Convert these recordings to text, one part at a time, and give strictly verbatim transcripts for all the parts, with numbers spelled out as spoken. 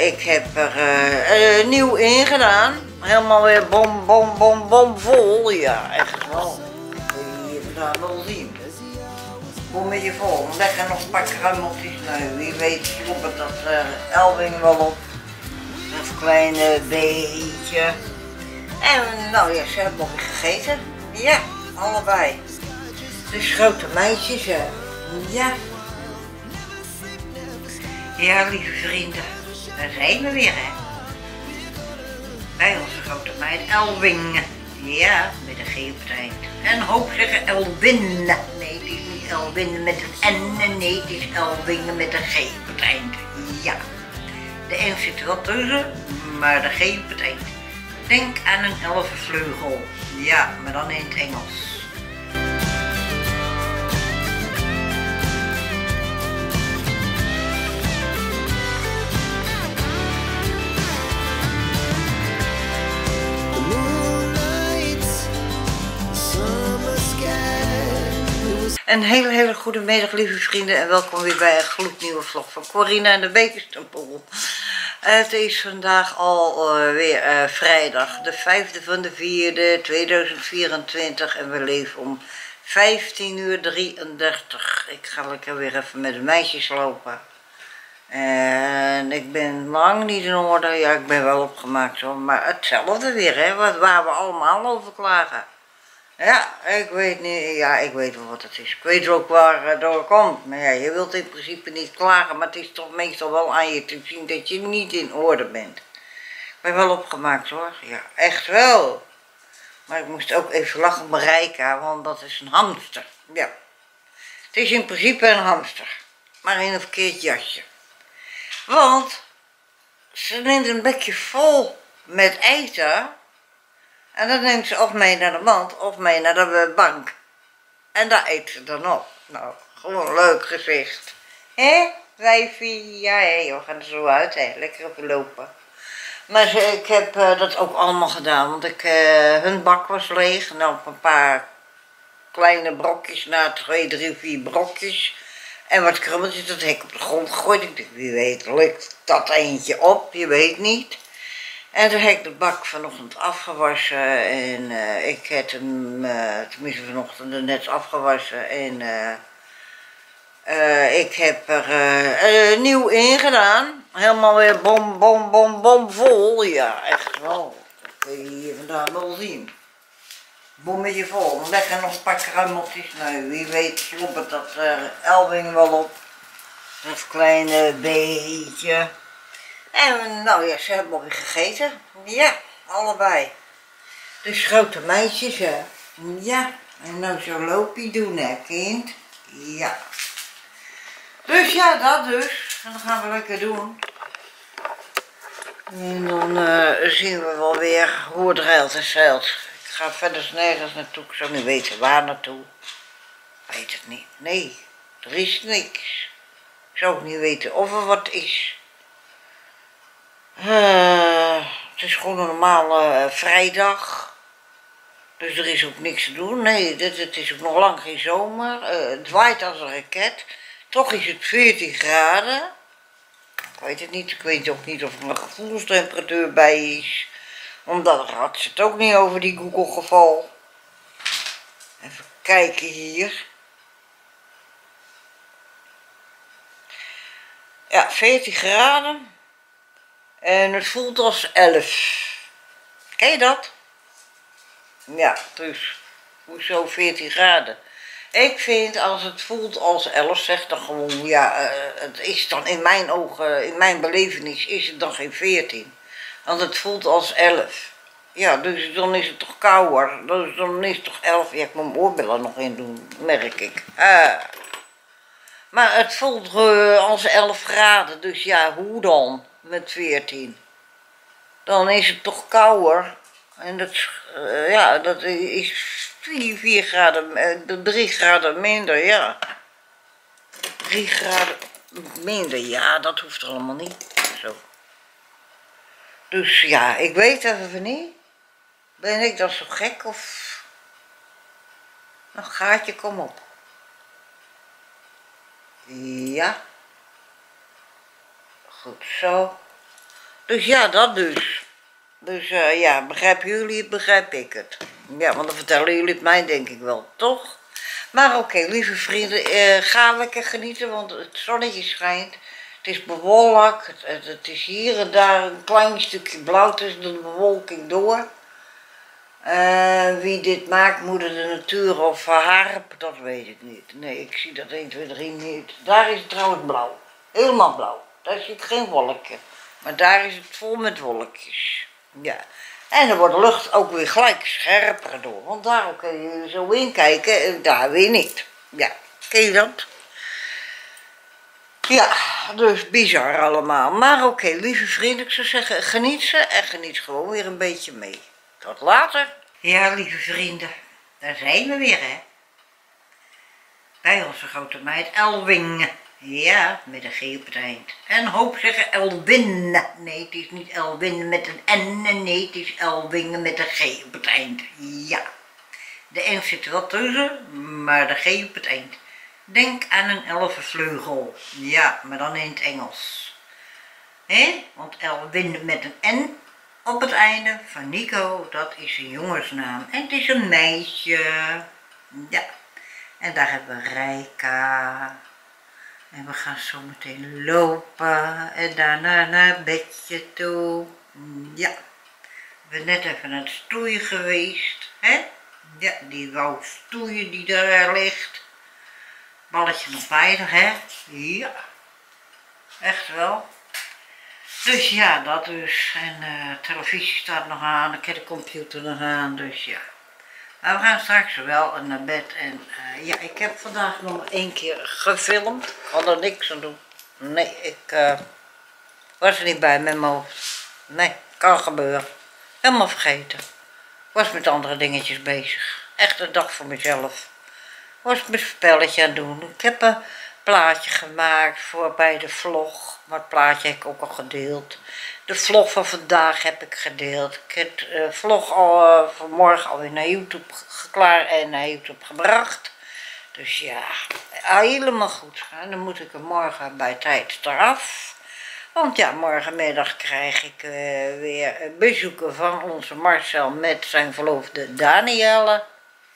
ik heb er uh, uh, nieuw ingedaan. Helemaal weer bom, bom, bom, bom vol. Ja, echt wel. Dat kun je hier vandaan wel zien. Bommetje vol. Lekker nog een paar kruimeltjes. Nou, wie weet slobbert dat uh, Elwing wel op. Een klein uh, beetje. En nou ja, ze hebben nog weer gegeten. Ja, allebei. Dus grote meisjes. Uh, ja. Ja, lieve vrienden, daar zijn we weer, hè. Bij onze grote meid Elwing. Ja, met een G op het eind. En hoop zeggen Elwin. Nee, het is niet Elwin met een N. Nee, het is Elwing met een G op het eind. Ja. De N zit er wel tussen, maar de G op het eind. Denk aan een elfenvleugel. Ja, maar dan in het Engels. Een hele hele goede middag, lieve vrienden, en welkom weer bij een gloednieuwe vlog van Corina en de Bekerstempel. Het is vandaag alweer uh, uh, vrijdag, de vijfde van de vierde, tweeduizend vierentwintig, en we leven om vijftien uur drieëndertig. Ik ga lekker weer even met de meisjes lopen. En ik ben lang niet in orde, ja, ik ben wel opgemaakt hoor, maar hetzelfde weer, hè, wat, waar we allemaal over klagen. Ja, ik weet niet, ja, ik weet wel wat het is. Ik weet ook waar het door komt. Maar ja, je wilt in principe niet klagen, maar het is toch meestal wel aan je te zien dat je niet in orde bent. Ik ben wel opgemaakt hoor, ja, echt wel. Maar ik moest ook even lachen om Rijka, want dat is een hamster. Ja, het is in principe een hamster, maar in een verkeerd jasje. Want ze neemt een bekje vol met eten. En dan neemt ze of mee naar de mand of mee naar de bank. En daar eet ze dan op. Nou, gewoon een leuk gezicht. Hé, wijfie? Ja, hé, we gaan er zo uit, hè. Lekker even lopen. Maar ze, ik heb uh, dat ook allemaal gedaan, want ik, uh, hun bak was leeg. Nou, op een paar kleine brokjes na twee, drie, vier brokjes. En wat krummeltjes, dat heb ik op de grond gegooid. Ik dacht, wie weet, lukt dat eentje op, je weet niet. En toen heb ik de bak vanochtend afgewassen en uh, ik heb hem, uh, tenminste vanochtend net afgewassen en uh, uh, ik heb er uh, uh, nieuw ingedaan. Helemaal weer bom, bom, bom, bom vol. Ja, echt wel. Dat kun je hier vandaan wel zien. Bommetje vol. Lekker nog een paar kruimeltjes. Nou, wie weet slobbert dat uh, Elwing wel op. Dat kleine beetje. En nou ja, ze hebben alweer gegeten. Ja, allebei. Dus grote meisjes, hè. Ja, en nou zo loopie doen, hè, kind. Ja. Dus ja, dat dus. En dat gaan we lekker doen. En dan uh, zien we wel weer hoe het reilt en zeilt. Ik ga verder nergens naartoe. Ik zou niet weten waar naartoe. Ik weet het niet. Nee, er is niks. Ik zou ook niet weten of er wat is. Uh, het is gewoon een normale uh, vrijdag, dus er is ook niks te doen. Nee, dit, het is ook nog lang geen zomer. Uh, het waait als een raket. Toch is het veertien graden. Ik weet het niet, ik weet ook niet of er een gevoelstemperatuur bij is. Omdat er had ze het ook niet over die Google geval. Even kijken hier. Ja, veertien graden. En het voelt als elf. Ken je dat? Ja, dus hoezo veertien graden? Ik vind als het voelt als elf, zeg dan gewoon, ja, uh, het is dan in mijn ogen, in mijn belevenis is het dan geen veertien. Want het voelt als elf. Ja, dus dan is het toch kouder. Dus dan is het toch elf. Ja, ik moet mijn oorbellen nog in doen, merk ik. Ah. Maar het voelt uh, als elf graden, dus ja, hoe dan? Met veertien. Dan is het toch kouder. En dat, uh, ja, dat is vier, vier graden, uh, drie graden minder, ja. drie graden minder, ja, dat hoeft allemaal niet. Zo. Dus ja, ik weet even niet. Ben ik dan zo gek of... Nog gaatje, kom op. Ja. Goed zo. Dus ja, dat dus. Dus uh, ja, begrijpen jullie het, begrijp ik het. Ja, want dan vertellen jullie het mij denk ik wel, toch? Maar oké, okay, lieve vrienden, uh, ga lekker genieten, want het zonnetje schijnt. Het is bewolkt, het, het, het is hier en daar een klein stukje blauw tussen de bewolking door. Uh, wie dit maakt, moeder de natuur of Harp, dat weet ik niet. Nee, ik zie dat één, twee, drie niet. Daar is het trouwens blauw. Helemaal blauw. Daar zie ik geen wolkje. Maar daar is het vol met wolkjes. Ja. En dan wordt de lucht ook weer gelijk scherper door. Want daar kun je zo in kijken en daar weer niet. Ja, ken je dat? Ja, dus bizar allemaal. Maar oké, okay, lieve vrienden, ik zou zeggen, geniet ze en geniet gewoon weer een beetje mee. Tot later. Ja, lieve vrienden, daar zijn we weer, hè. Bij onze grote meid Elwing. Ja, met een G op het eind. En hoop zeggen Elwin. Nee, het is niet Elwin met een N. Nee, het is Elwing met een G op het eind. Ja. De N zit er wel tussen, maar de G op het eind. Denk aan een elfenvleugel. Ja, maar dan in het Engels. Hé? Want Elwin met een N op het einde van Nico, dat is een jongensnaam. En het is een meisje. Ja. En daar hebben we Rijka. En we gaan zo meteen lopen. En daarna naar bedje toe. Ja. We zijn net even aan het stoeien geweest. Hè? Ja, die wou stoeien die daar ligt. Balletje nog weinig, hè? Ja. Echt wel. Dus ja, dat dus. En uh, televisie staat nog aan. Ik heb de computer nog aan. Dus ja. Maar we gaan straks wel naar bed. En uh, ja, ik heb vandaag nog één keer gefilmd. Ik had er niks aan doen. Nee, ik uh, was er niet bij met mijn hoofd. Nee, kan gebeuren. Helemaal vergeten. Was met andere dingetjes bezig. Echt een dag voor mezelf. Was mijn spelletje aan het doen. Ik heb een plaatje gemaakt voor bij de vlog. Maar het plaatje heb ik ook al gedeeld. De vlog van vandaag heb ik gedeeld. Ik heb de uh, vlog al uh, vanmorgen alweer naar YouTube geklaard en naar YouTube gebracht. Dus ja, helemaal goed. En dan moet ik er morgen bij tijd eraf. Want ja, morgenmiddag krijg ik uh, weer bezoeken van onze Marcel met zijn verloofde Danielle.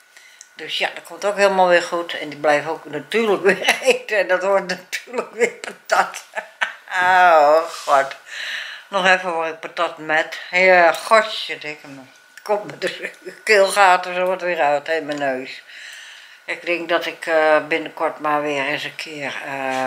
Dus ja, dat komt ook helemaal weer goed. En die blijft ook natuurlijk weer eten. En dat wordt natuurlijk weer patat. Oh god. Nog even word ik patat met. Ja, godje, dikke me. Komt met de keelgaten zo wat weer uit in mijn neus. Ik denk dat ik uh, binnenkort maar weer eens een keer uh,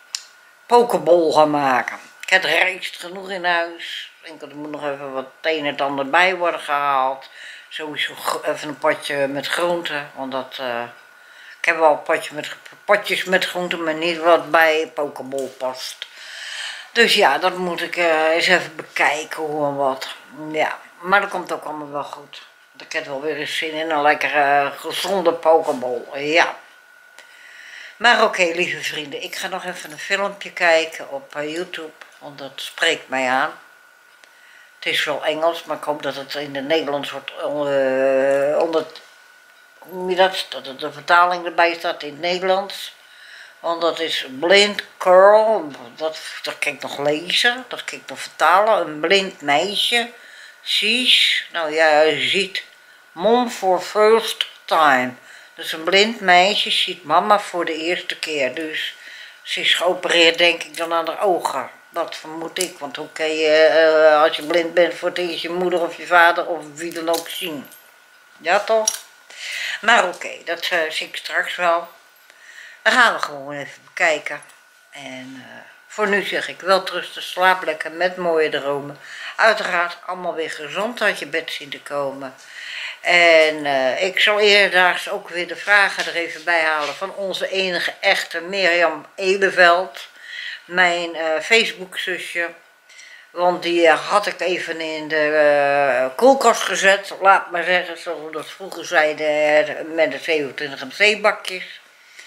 pokeball ga maken. Ik heb rijst genoeg in huis. Ik denk dat er moet nog even wat het een en het ander bij worden gehaald. Sowieso even een potje met groenten. Want dat, uh, ik heb wel een potje met, potjes met groenten, maar niet wat bij pokeball past. Dus ja, dat moet ik uh, eens even bekijken hoe en wat. Ja, maar dat komt ook allemaal wel goed. Ik heb wel weer eens zin in een lekkere gezonde pokeball. Ja. Maar oké, okay, lieve vrienden, ik ga nog even een filmpje kijken op uh, YouTube. Want dat spreekt mij aan. Het is wel Engels, maar ik hoop dat het in het Nederlands wordt uh, onder... Hoe noem je dat? Dat er de vertaling erbij staat in het Nederlands. Want dat is blind girl, dat, dat kan ik nog lezen, dat kan ik nog vertalen. Een blind meisje, sees, nou ja, je ziet, mom for first time. Dus een blind meisje ziet mama voor de eerste keer. Dus ze is geopereerd denk ik dan aan haar ogen. Dat vermoed ik, want hoe kan je uh, als je blind bent voor het eerst je moeder of je vader of wie dan ook zien. Ja toch? Maar oké, okay, dat uh, zie ik straks wel. Dan gaan we gewoon even bekijken. En uh, voor nu zeg ik wel trusten, slaap lekker met mooie dromen. Uiteraard allemaal weer gezond uit je bed zien te komen. En uh, ik zal eerdaags ook weer de vragen er even bij halen van onze enige echte Mirjam Eleveld. Mijn uh, Facebook zusje. Want die uh, had ik even in de uh, koelkast gezet. Laat maar zeggen, zoals we dat vroeger zeiden, met de zevenentwintig M C bakjes.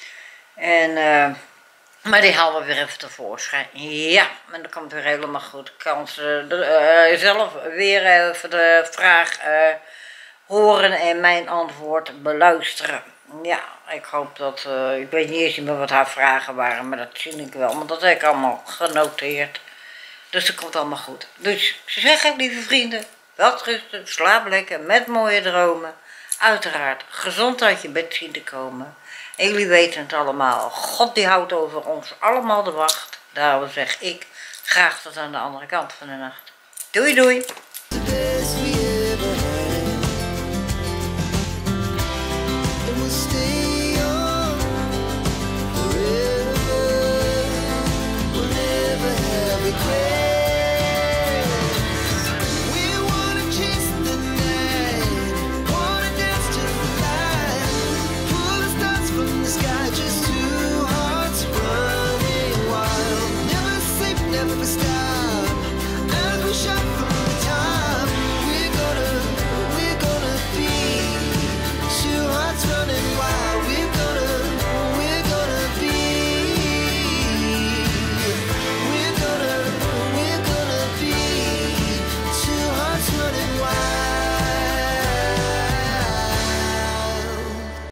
En, uh, maar die halen we weer even tevoorschijn. Ja, en dat komt weer helemaal goed. Ik kan ze uh, zelf weer even de vraag uh, horen en mijn antwoord beluisteren. Ja, ik hoop dat, uh, ik weet niet eens meer wat haar vragen waren, maar dat zie ik wel. Want dat heb ik allemaal genoteerd. Dus het komt allemaal goed. Dus ze zeggen, lieve vrienden, wel rusten, slaap lekker met mooie dromen. Uiteraard gezond uit je bed zien te komen. En jullie weten het allemaal. God die houdt over ons allemaal de wacht. Daarom zeg ik graag tot aan de andere kant van de nacht. Doei doei.